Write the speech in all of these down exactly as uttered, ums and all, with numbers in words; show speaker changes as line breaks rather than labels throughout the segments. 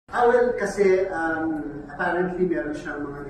Ah, well, kasi um, apparently meron siyang mga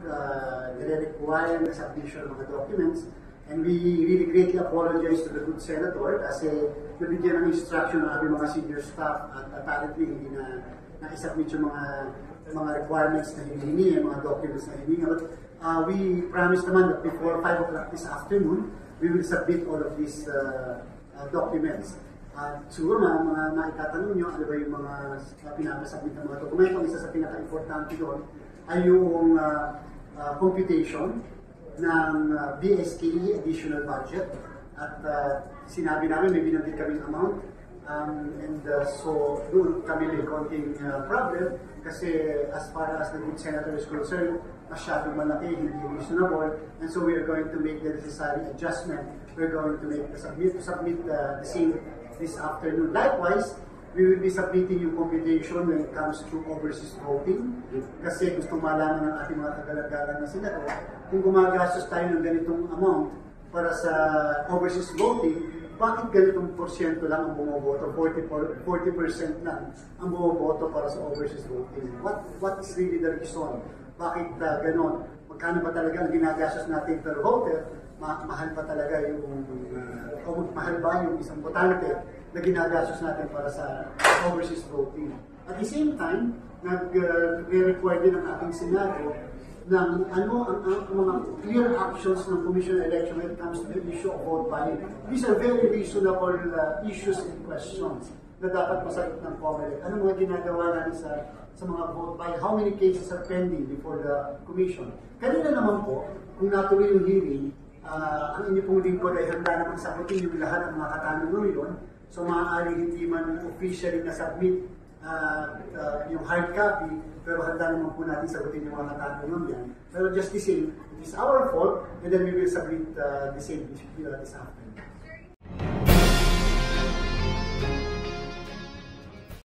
uh, nire-require na submission ng mga documents, and we really greatly apologize to the good senator kasi nabigyan ng instruction ng aming mga senior staff at apparently hindi na na-submit yung mga mga requirements na hinihingi, yung mga documents na hinihingi. But uh, we promise naman that before five o'clock this afternoon, we will submit all of these uh, uh, documents. Uh, siguro mga, mga maitatanong nyo, ano ba yung mga uh, pinapasabit ng mga dokumento. Isa sa pinaka-importante doon ay yung uh, uh, computation ng uh, B S K E additional budget. At uh, sinabi namin, may binanggit kaming amount. Um, and uh, so, doon kami may konting uh, problem kasi as far as the good senator is concerned, masyadong malaki, hindi reasonable. And so we are going to make the necessary adjustment. We're going to make the submit, to submit uh, the same this afternoon. Likewise, we will be submitting yung computation when it comes to overseas voting. Kasi gusto malaman ng ating mga tagalagalan na senador, kung gumagastos tayo ng ganitong amount para sa overseas voting, bakit ganitong porsyento lang ang bumoboto? forty percent lang ang bumoboto para sa overseas voting. What what is really the reason? Bakit uh, ganon? Magkano ba talaga ang ginagastos natin per voter? Ma mahal pa talaga yung uh, o mahal ba yung isang botante na ginagastos natin para sa overseas voting. At the same time, nag-require uh, din ng ating Senado ng ano ang, ang mga clear actions ng Commission on Election when it comes to the issue of vote buying. These are very reasonable uh, issues and questions na dapat masagot ng Comelec. Ano mga ginagawa natin sa sa mga vote buying? How many cases are pending before the Commission? Kanina naman po, kung natuloy yung hearing, Uh, ang inyo pong lingkod ay handa namang sagutin yung lahat ng mga katanungan yun. So maaaring hindi man officially na-submit uh, uh, yung hard copy, pero handa naman po natin sagutin yung mga katanungan yan. Pero just the same, it is our fault, and then we will submit uh, the same uh, this afternoon.